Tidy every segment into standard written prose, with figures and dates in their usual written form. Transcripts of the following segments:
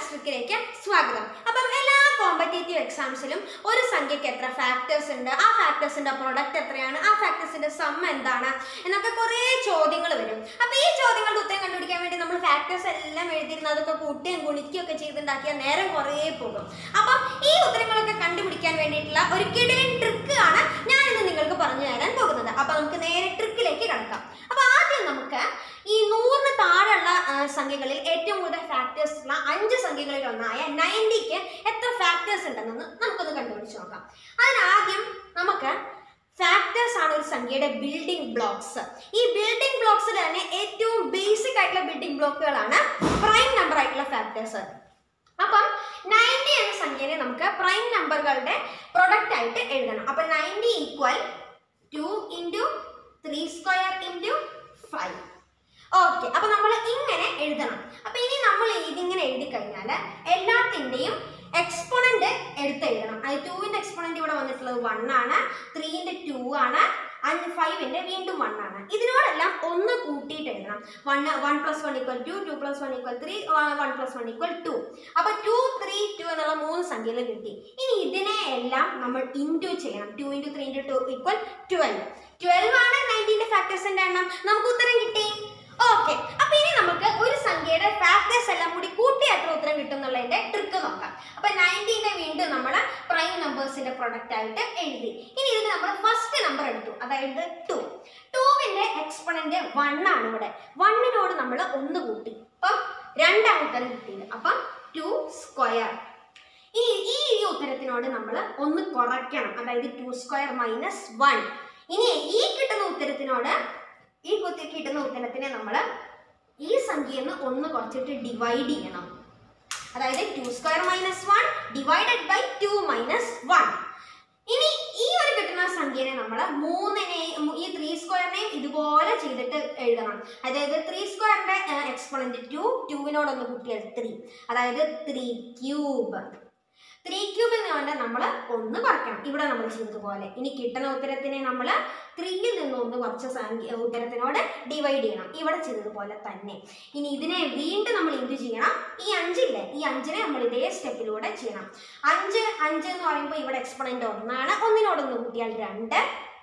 ട്രിക്കിലേക്ക് സ്വാഗതം. അപ്പം എല്ലാ കോമ്പറ്റേറ്റീവ് എക്സാംസിലും ഒരു സംഖ്യയ്ക്ക് എത്ര ഫാക്ടേഴ്സ് ഉണ്ട്, ആ ഫാക്ടേഴ്സിന്റെ പ്രൊഡക്റ്റ് എത്രയാണ്, ആ ഫാക്ടേഴ്സിന്റെ സം എന്താണ് എന്നൊക്കെ കുറേ ചോദ്യങ്ങൾ വരും. അപ്പോൾ ഈ ചോദ്യങ്ങളുടെ ഉത്തരം കണ്ടുപിടിക്കാൻ വേണ്ടി നമ്മൾ ഫാക്ടേഴ്സ് എല്ലാം എഴുതിയിരുന്ന അതൊക്കെ കൂട്ടുകയും ഗുണിക്കുകയും ഒക്കെ ചെയ്തുണ്ടാക്കിയാൽ നേരം കുറേ പോകും. അപ്പം ഈ ഉത്തരങ്ങളൊക്കെ കണ്ടുപിടിക്കാൻ വേണ്ടിയിട്ടുള്ള ഒരു കിടിലൻ ട്രിക്ക് ആണ് ഞാൻ ഇന്ന് നിങ്ങൾക്ക് പറഞ്ഞു തരാൻ പോകുന്നത്. അപ്പോൾ നമുക്ക് നേരെ ട്രിക്കിലേക്ക് കടക്കാം. അപ്പോൾ ആദ്യം നമുക്ക് ഈ 100 താഴെയുള്ള സംഖ്യകളിൽ ഏറ്റവും കൂടുതൽ ഫാക്ടേഴ്സ് ഉള്ള 5 സംഖ്യകളിൽ ഒന്നായ 90ക്ക് എത്ര ഫാക്ടേഴ്സ് ഉണ്ടെന്ന് നമുക്കൊന്ന് കണ്ടുപിടിച്ച് നോക്കാം. അതിനാദ്യം നമുക്ക് ഫാക്ടേഴ്സ് ആണ് ഒരു സംഖ്യയുടെ ബിൽഡിംഗ് ബ്ലോക്സ്. ഈ ബിൽഡിംഗ് ബ്ലോക്സിൽ തന്നെ ഏറ്റവും ബേസിക് ആയിട്ടുള്ള ബിൽഡിംഗ് ബ്ലോക്കുകളാണ് പ്രൈം നമ്പർ ആയിട്ടുള്ള ഫാക്ടേഴ്സ്. അപ്പം 90 എന്ന സംഖ്യനെ നമുക്ക് പ്രൈം നമ്പറുകളുടെ പ്രൊഡക്റ്റ് ആയിട്ട് എഴുതണം. അപ്പം 90 ഈക്വൽ 2 × 3² × 5. ഓക്കെ, അപ്പൊ നമ്മൾ ഇങ്ങനെ എഴുതണം. അപ്പൊ ഇനി നമ്മൾ ഇതിങ്ങനെ എഴുതി കഴിഞ്ഞാൽ എല്ലാത്തിൻ്റെയും എക്സ്പോണന്റ് എടുത്തെഴുതണം. അത് 2ന്റെ എക്സ്പോണന്റ് ഇവിടെ വന്നിട്ടുള്ളത് 1 ആണ്, 3ന്റെ 2 ആണ്, 5ന്റെ വീണ്ടും 1 ആണ്. ഇതിനോടെല്ലാം ഒന്ന് കൂട്ടിയിട്ട് എഴുതണം. 1 + 1 = 2, 2 + 1 = 3, 1 + 1 = 2. അപ്പൊ 2, 3, 2 എന്നുള്ള 3 സംഖ്യകൾ കിട്ടി. ഇനി ഇതിനെ എല്ലാം നമ്മൾ ഇൻറ്റു ചെയ്യണം. 2 × 3 × 2 = 12. 12 ആണ് 90ന്റെ ഫാക്ടേഴ്സിന്റെ എണ്ണം. നമുക്ക് ഉത്തരം കിട്ടി. ഓക്കെ, അപ്പൊ ഇനി നമുക്ക് ഒരു സംഖ്യയുടെ ഫാക്ടേഴ്സ് എല്ലാം കൂടി കൂട്ടി എത്ര ഉത്തരം കിട്ടും എന്നുള്ളതിന്റെ ട്രിക്ക് നോക്കാം. അപ്പൊ 90നെ വീണ്ടും നമ്മൾ പ്രൈം നമ്പേഴ്സിന്റെ പ്രൊഡക്റ്റ് ആയിട്ട് എഴുതി. ഇനി ഇതിന് നമ്മൾ ഫസ്റ്റ് നമ്പർ എടുത്തു, അതായത് 2. 2ന്റെ എക്സ്പോണന്റ് 1 ആണ്. ഇവിടെ 1നോട് നമ്മൾ 1 കൂട്ടി, അപ്പം 2 ഉത്തരം കിട്ടിയത്. അപ്പം 2². ഈ ഉത്തരത്തിനോട് നമ്മൾ 1 കുറയ്ക്കണം, അതായത് 2² - 1. ഇനി ഈ കിട്ടുന്ന ഉത്തരത്തിനോട് കിട്ടുന്ന ഉത്തരത്തിനെ നമ്മൾ ഈ സംഖ്യയിൽ നിന്ന് 1 കുറച്ചിട്ട് ഡിവൈഡ് ചെയ്യണം. അതായത് 2² - 1 / 2 - 1. ഇനി ഈ ഒരു കിട്ടുന്ന സംഖ്യനെ നമ്മൾ 3നെയും ഈ 3² ഇതുപോലെ ചെയ്തിട്ട് എഴുതണം. അതായത് 3²ന്റെ എക്സ്പോണന്റ് 2, 2നോട് 1 കൂട്ടിയാൽ 3, അതായത് 3³ 3³ നമ്മൾ 1 കുറയ്ക്കണം. ഇവിടെ നമ്മൾ ചെയ്തതുപോലെ ഇനി കിട്ടുന്ന ഉത്തരത്തിനെ നമ്മൾ 3ൽ നിന്ന് 1 കുറച്ച ഉത്തരത്തിനോട് ഡിവൈഡ് ചെയ്യണം. ഇവിടെ ചെയ്തതുപോലെ തന്നെ. ഇനി ഇതിനെ വീണ്ടും നമ്മൾ എന്ത് ചെയ്യണം? ഈ 5 ഇല്ലേ, ഈ 5നെ നമ്മൾ ഇതേ സ്റ്റെപ്പിലൂടെ ചെയ്യണം. 5 എന്ന് പറയുമ്പോൾ ഇവിടെ എക്സ്പോണന്റ് 1 ആണ്. 1നോട് 1 കൂട്ടിയാൽ 2,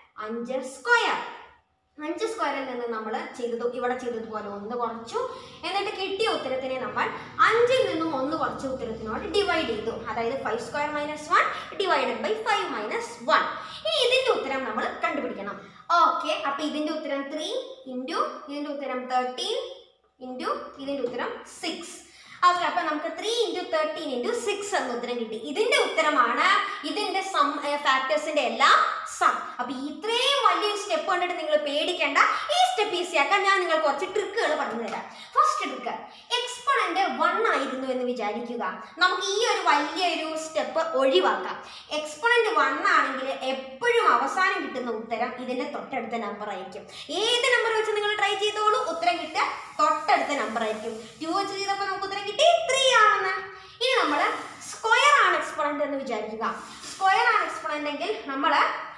5². 5² നിന്ന് നമ്മൾ ഇവിടെ ചെയ്തതുപോലെ 1 കുറച്ചു. എന്നിട്ട് കിട്ടിയ ഉത്തരത്തിനെ നമ്മൾ 5ൽ നിന്നും 1 കുറച്ച ഉത്തരത്തിനോട് ഡിവൈഡ് ചെയ്തു. അതായത് 5² - 1 / 5 - 1. ഇനി ഇതിന്റെ ഉത്തരം നമ്മൾ കണ്ടുപിടിക്കണം. ഓക്കെ, അപ്പൊ ഇതിന്റെ ഉത്തരം 3 × ഇതിന്റെ ഉത്തരം 13 × ഇതിന്റെ ഉത്തരം 6. ഓക്കെ, അപ്പൊ നമുക്ക് 3 × 13 × 6 എന്ന ഉത്തരം കിട്ടി. ഇതിന്റെ ഉത്തരമാണ് ഇതിന്റെ ഫാക്ടേഴ്സിന്റെ എല്ലാം സം. അപ്പൊ ഇത്രയും വലിയൊരു സ്റ്റെപ്പ് കണ്ടിട്ട് നിങ്ങൾ പേടിക്കേണ്ട. ഈ സ്റ്റെപ്പ് ഈസി ആക്കാൻ ഞാൻ നിങ്ങൾക്ക് കുറച്ച് ട്രിക്കുകൾ പറഞ്ഞു തരാം. ഫസ്റ്റ് ട്രിക്ക്, എക്സ്പോണന്റ് 1 ആയിരുന്നു എന്ന് വിചാരിക്കുക. നമുക്ക് ഈ ഒരു വലിയൊരു സ്റ്റെപ്പ് ഒഴിവാക്കാം. എക്സ്പോണന്റ് 1 ആണെങ്കിൽ എപ്പോഴും അവസാനം കിട്ടുന്ന ഉത്തരം ഇതിന്റെ തൊട്ടടുത്ത നമ്പർ ആയിരിക്കും. ഏത് നമ്പർ വെച്ച് നിങ്ങൾ ട്രൈ ചെയ്തോളൂ, ഉത്തരം കിട്ടുക തൊട്ടടുത്ത നമ്പർ ആയിരിക്കും. 2 വെച്ച് ചെയ്തപ്പോൾ നമുക്ക് ഉത്തരം കിട്ടി 3 ആണെന്ന്. ഇനി നമ്മൾ സ്ക്വയർ ആണ് എക്സ്പോണന്റ് എന്ന് വിചാരിക്കുക. സ്ക്വയർ ആണ് എക്സ്പോണന്റ് എങ്കിൽ നമ്മൾ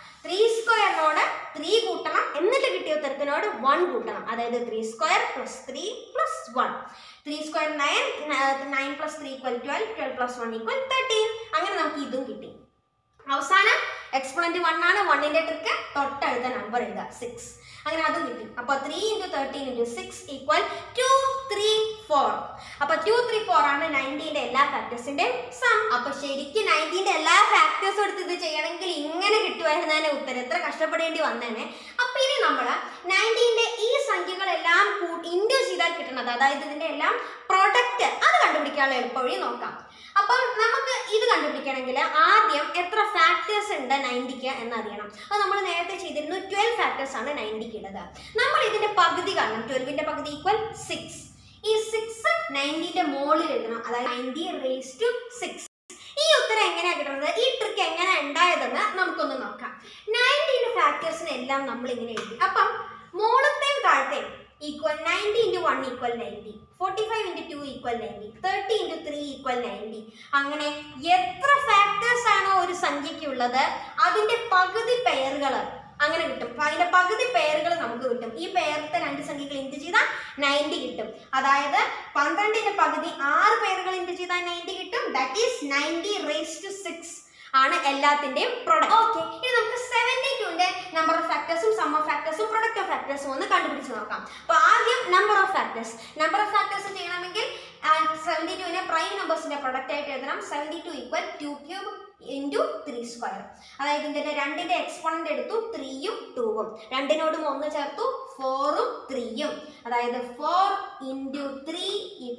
3² 3 കൂട്ടണം, എന്നിട്ട് കിട്ടിയ ഉത്തരത്തിനോട് 1 കൂട്ടണം. അതായത് 3² + 3 + 1. 3² 9, 9 + 3 = 12, 12 + 1 = 13. അങ്ങനെ നമുക്ക് ഇതും കിട്ടി. അവസാനം എക്സ്പോണന്റ് 1 ആണ്. 1ന്റെ ട്രിക്ക് തൊട്ടടുത്ത നമ്പർ എഴുതുക, 6. അങ്ങനെ അതും കിട്ടി. അപ്പൊ 3 × 13 × 6 = 234. അപ്പൊ 234 ആണ് 90ന്റെ എല്ലാ ഫാക്ടേഴ്സിന്റെയും സം. അപ്പൊ ശരിക്കും 90ന്റെ എല്ലാ ഫാക്ടേഴ്സും എടുത്ത് ഇത് ചെയ്യണമെങ്കിൽ ഇങ്ങനെ കിട്ടുമായിരുന്നതിന്റെ ഉത്തരം. എത്ര കഷ്ടപ്പെടേണ്ടി വന്നേനെ. അപ്പൊ ഇനി നമ്മൾ 90ന്റെ ഈ സംഖ്യകളെല്ലാം ഇൻറ്റു ചെയ്താൽ കിട്ടുന്നത്, അതായത് ഇതിന്റെ എല്ലാം പ്രൊഡക്റ്റ്, അത് കണ്ടുപിടിക്കാനുള്ള എളുപ്പവഴി നോക്കാം. അപ്പം നമുക്ക് ഇത് കണ്ടുപിടിക്കണമെങ്കിൽ ആദ്യം എത്ര ഫാക്ടേഴ്സ് ഉണ്ട് 90ക്ക് എന്നറിയണം. അത് നമ്മൾ നേരത്തെ ചെയ്തിരുന്നു. 12 ഫാക്ടേഴ്സ് ആണ് 90ക്ക് ഉള്ളത്. നമ്മൾ ഇതിന്റെ പകുതി കാണണം. 12ന്റെ പകുതി = 6. ഈ 6 90ന്റെ മുകളിൽ എഴുതണം, അതായത് 90⁻6. ഈ ഉത്തരം എങ്ങനെയാണ് കിട്ടുന്നത്, ഈ ട്രിക്ക് എങ്ങനെ ഉണ്ടായതെന്ന് നമുക്കൊന്ന് നോക്കാം. 90ന്റെ ഫാക്ടേഴ്സിനെ എല്ലാം നമ്മൾ ഇങ്ങനെ എഴുതി. അപ്പം മുകളിലത്തെയും താഴത്തെയും = 90 × 1 = 90, 45 × 2 = 90, 30 × 3 = 90. അങ്ങനെ എത്ര ഫാക്ടേഴ്സ് ആണോ ഒരു സംഖ്യയ്ക്ക് ഉള്ളത് അതിന്റെ പകുതി പെയറുകൾ അങ്ങനെ കിട്ടും. അപ്പൊ അതിന്റെ പകുതി പെയറുകൾ നമുക്ക് കിട്ടും. ഈ പെയറിലത്തെ രണ്ട് സംഖ്യകൾ ഇൻറ്റു ചെയ്താൽ 90 കിട്ടും. അതായത് 12ന്റെ പകുതി 6 പെയറുകൾ ഇൻറ്റു ചെയ്താൽ 90 കിട്ടും. ദാറ്റ് ഈസ് 90⁻6 ആണ് എല്ലാത്തിന്റെയും പ്രൊഡക്റ്റ്. ഓക്കെ, ഇനി നമുക്ക് 72ന്റെ നമ്പർ ഓഫ് ഫാക്ടേഴ്സും സം ഓഫ് ഫാക്ടേഴ്സും പ്രൊഡക്റ്റ് ഓഫ് ഫാക്ടേഴ്സും ഒന്ന് കണ്ടുപിടിച്ച് നോക്കാം. അപ്പൊ ആദ്യം നമ്പർ ഓഫ് ഫാക്ടേഴ്സ് ചെയ്യണമെങ്കിൽ 72നെ പ്രൈം നമ്പേഴ്സിന്റെ പ്രൊഡക്റ്റ് ആയിട്ട് എഴുതണം. 72 = 2³ into 3². അതായത് ഇതിന്റെ 2ന്റെ എക്സ്പോണന്റ് എടുത്തു 3ഉം 2ഉം, 2നോടും 1 ചേർത്തു 4ഉം 3ഉം. അതായത് 4 × 3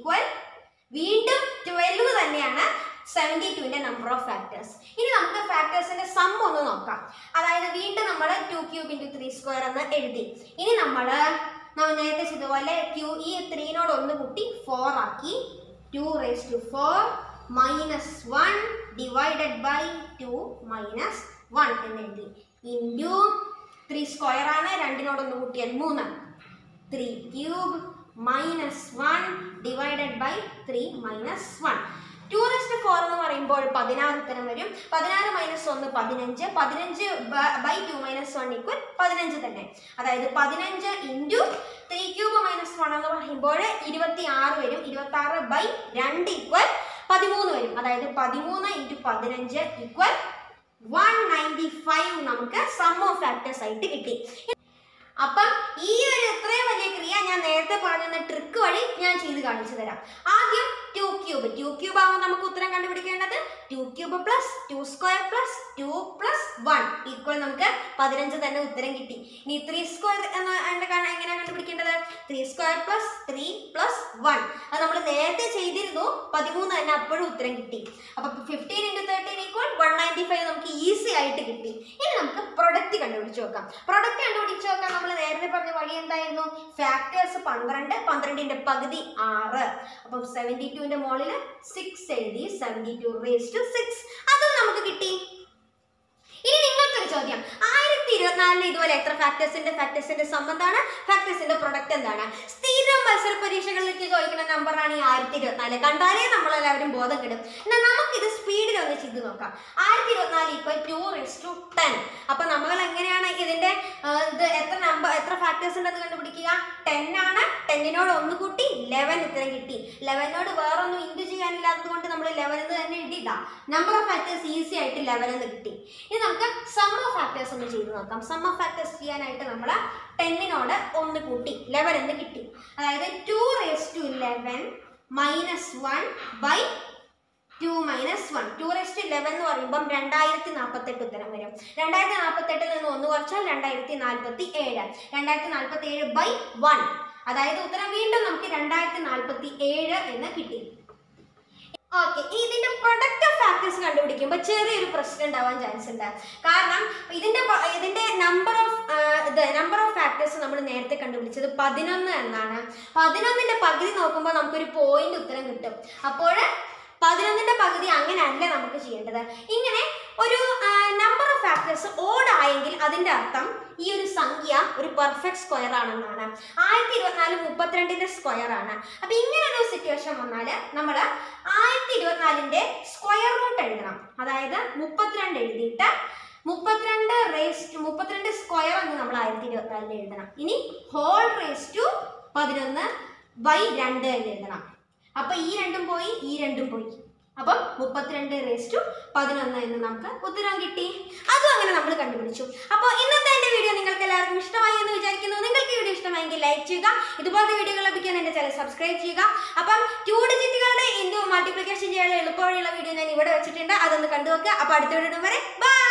= വീണ്ടും 12 തന്നെയാണ് 72ന്റെ നമ്പർ ഓഫ് ഫാക്ടേഴ്സ്. ഇനി നമുക്ക് ഫാക്ടേഴ്സിന്റെ സം ഒന്ന് നോക്കാം. അതായത് വീണ്ടും നമ്മൾ 2³ × 3² എന്ന് എഴുതി. ഇനി നമ്മൾ നേരത്തെ ചെയ്തതുപോലെ ഈ 3നോട് 1 കൂട്ടി 4 ആക്കി. 2⁴ -1 divided by 2 - 1 എന്ന് എഴുതി. ഇൻറ്റു 3² ആണ്, 2നോട് 1 കൂട്ടിയാൽ 3. 3³ -1 divided by 3 - 1. 2⁴ എന്ന് പറയുമ്പോൾ 16 ഉത്തരം വരും. 16 - 1 15. 15/2 - 1 = 15 തന്നെ. അതായത് 15 × 3³ - 1 എന്ന് പറയുമ്പോൾ 26 വരും. 26/2 = 13 വരും. അതായത് 13 × 15 = 195 നമുക്ക് സം ഓഫ് ഫാക്ടേഴ്സ് ആയിട്ട് കിട്ടി. അപ്പം ഈ ഒരു ഇത്രയും വലിയ ക്രിയ ഞാൻ നേരത്തെ പറഞ്ഞ ട്രിക്ക് വഴി ഞാൻ ചെയ്ത് കാണിച്ചു തരാം. ആദ്യം 2³ ആവുമ്പോൾ നമുക്ക് ഉത്തരം കണ്ടുപിടിക്കേണ്ടത് 2³ + 2² + 2 + 1 = നമുക്ക് 15 തന്നെ ഉത്തരം കിട്ടി. ഇനി 3² എങ്ങനെ കണ്ടുപിടിക്കേണ്ടത്? 3² + 3 + 1. അത് നമ്മൾ നേരത്തെ ചെയ്തിരുന്നു. 13 തന്നെ അപ്പോഴും ഉത്തരം കിട്ടി. അപ്പൊ 15 × 13 = 195 നമുക്ക് ഈസി ആയിട്ട് കിട്ടി. ഇനി നമുക്ക് പ്രൊഡക്റ്റ് കണ്ടുപിടിച്ച് നോക്കാം. പ്രൊഡക്റ്റ് കണ്ടുപിടിച്ച് നോക്കാം നമ്മൾ നേരത്തെ പറഞ്ഞ വഴി എന്തായിരുന്നു? ഫാക്ടേഴ്സ് 12, 12ന്റെ പകുതി 6. അപ്പം 72ന്റെ മുകളിൽ 6 എഴുതി. 72⁻6 അതും നമുക്ക് കിട്ടി. ഇനി നിങ്ങൾക്കൊരു ചോദ്യം, 1024 ഇതുപോലെ എത്ര ഫാക്ടേഴ്സിന്റെ സം എന്താണ്? ഫാക്ടേഴ്സിന്റെ പ്രൊഡക്റ്റ് എന്താണ്? സ്ഥിരം മത്സര പരീക്ഷകളിലേക്ക് ചോദിക്കുന്ന നമ്പറാണ് ഈ 1024. കണ്ടാലേ നമ്മളെല്ലാവരും ബോധം കിടും. എന്നാൽ നമുക്കിത് സ്പീഡിൽ ഒന്ന് ചെയ്ത് നോക്കാം. 1024 = 2⁻10. അപ്പൊ നമ്മൾ എങ്ങനെയാണ് ഇതിന്റെ എത്ര ഫാക്ടേഴ്സ് ഉണ്ടെന്ന് കണ്ടുപിടിക്കുക? 10 ആണ്. 10നോട് 1 കൂട്ടി 11 ഉത്തരം കിട്ടി. 11നോട് വേറൊന്നും ഇൻറ്റു ചെയ്യാനില്ലാത്തത് കൊണ്ട് നമ്മൾ 11 എന്ന് തന്നെ എഴുതിയില്ല. നമ്പർ ഓഫ് ഫാക്ടേഴ്സ് ഈസി ആയിട്ട് 11 എന്ന് കിട്ടി. ഇനി നമുക്ക് സം ഓഫ് ഫാക്ടേഴ്സ് ഒന്ന് ചെയ്ത് നോക്കാം. സം ഓഫ് ഫാക്ടേഴ്സ് ചെയ്യാനായിട്ട് നമ്മൾ 10നോട് 1 കൂട്ടി 11 എന്ന് കിട്ടി. അതായത് 2⁻11 - 1/2 - 1. 2⁻11 എന്ന് പറയുമ്പോൾ 2048 ഉത്തരം വരും. 2048 നിന്ന് 1 കുറച്ചാൽ 2047. 2047/1. അതായത് ഉത്തരം വീണ്ടും നമുക്ക് 2047 എന്ന് കിട്ടി. ഓക്കെ, ഇതിന്റെ പ്രൊഡക്റ്റ് ഓഫ് ഫാക്ടേഴ്സ് കണ്ടുപിടിക്കുമ്പോൾ ചെറിയൊരു പ്രശ്നം ഉണ്ടാവാൻ ചാൻസ് ഉണ്ട്. കാരണം ഇതിന്റെ നമ്പർ ഓഫ് ഫാക്ടേഴ്സ് നമ്മൾ നേരത്തെ കണ്ടുപിടിച്ചത് 11 എന്നാണ്. 11ന്റെ പകുതി നോക്കുമ്പോൾ നമുക്കൊരു പോയിന്റ് ഉത്തരം കിട്ടും. അപ്പോൾ 11ന്റെ പകുതി അങ്ങനെയല്ല നമുക്ക് ചെയ്യേണ്ടത്. ഇങ്ങനെ ഒരു നമ്പർ ഓഫ് ഫാക്ടേഴ്സ് ഓഡ് ആയെങ്കിൽ അതിന്റെ അർത്ഥം ഈ ഒരു സംഖ്യ ഒരു പെർഫെക്റ്റ് സ്ക്വയർ ആണെന്നാണ്. 1024 32ന്റെ സ്ക്വയർ ആണ്. അപ്പൊ ഇങ്ങനെ ഒരു സിറ്റുവേഷൻ വന്നാൽ നമ്മൾ 1024ന്റെ സ്ക്വയർ റൂട്ട് എഴുതണം. അതായത് 32 എഴുതിയിട്ട് 32 സ്ക്വയർ എന്ന് നമ്മൾ 1024 എഴുതണം. ഇനി ഹോൾ റേസ് ടു 11/2 എന്ന് എഴുതണം. അപ്പൊ ഈ രണ്ടും പോയി, ഈ രണ്ടും പോയി. അപ്പം 32⁻11 എന്ന് നമുക്ക് ഉത്തരം കിട്ടി. അതും അങ്ങനെ നമ്മൾ കണ്ടുപിടിച്ചു. അപ്പോൾ ഇന്നത്തെ എൻ്റെ വീഡിയോ നിങ്ങൾക്ക് എല്ലാവർക്കും ഇഷ്ടമായി എന്ന് വിചാരിക്കുന്നു. നിങ്ങൾക്ക് ഈ വീഡിയോ ഇഷ്ടമായെങ്കിൽ ലൈക്ക് ചെയ്യുക. ഇതുപോലത്തെ വീഡിയോകൾ ലഭിക്കാൻ എൻ്റെ ചാനൽ സബ്സ്ക്രൈബ് ചെയ്യുക. അപ്പം 2 ഡിജിറ്റുകളുടെ ഇൻറ്റു മൾട്ടിപ്ലിക്കേഷൻ ചെയ്യാനുള്ള എളുപ്പമുള്ള വീഡിയോ ഞാൻ ഇവിടെ വെച്ചിട്ടുണ്ട്. അതൊന്ന് കണ്ടുവെക്കുക. അപ്പോൾ അടുത്ത വീഡിയോ വരെ ബൈ.